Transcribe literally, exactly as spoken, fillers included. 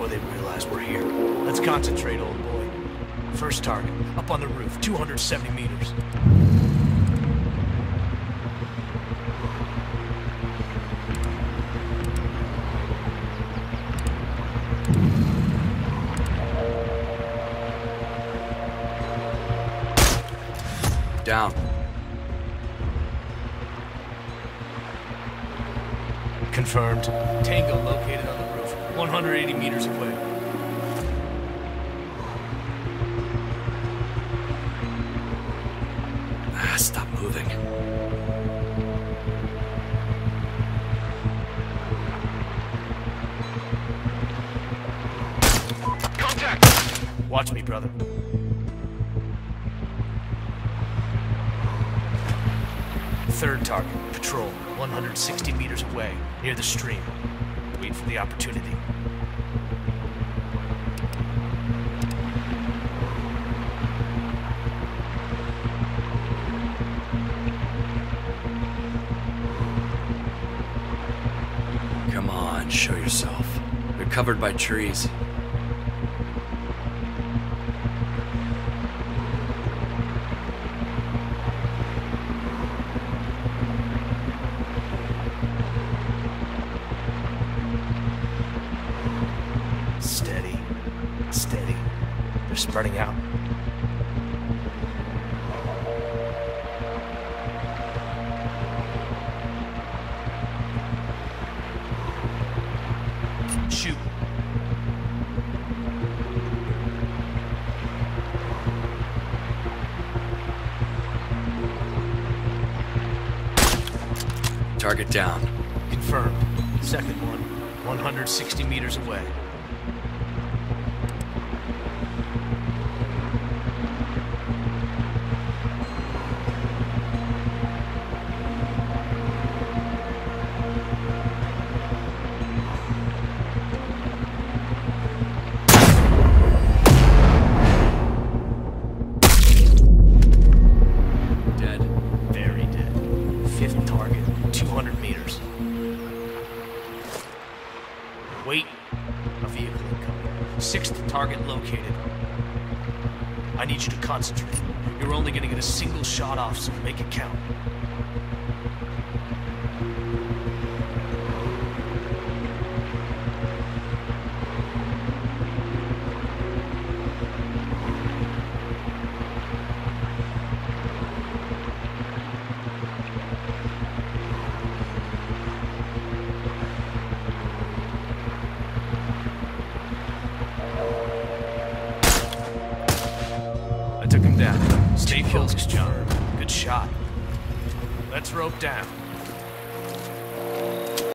before they realize we're here. Let's concentrate, old boy. First target, up on the roof, two hundred seventy meters. Down. Confirmed. Tango located on the roof, one hundred eighty meters away. Ah, stop moving. Contact! Watch me, brother. Third target, patrol, one hundred sixty meters away, near the stream. Wait for the opportunity. Come on, show yourself. They're covered by trees. Steady. Steady. They're spreading out. Shoot. Target down. Confirmed. Second one, one hundred sixty meters away. Dead. Very dead. Fifth target, two hundred meters. Wait. A vehicle incoming. Sixth target located. I need you to concentrate. You're only gonna get a single shot off, so make it count. I took him down. Stay focused, John. Good shot. Let's rope down.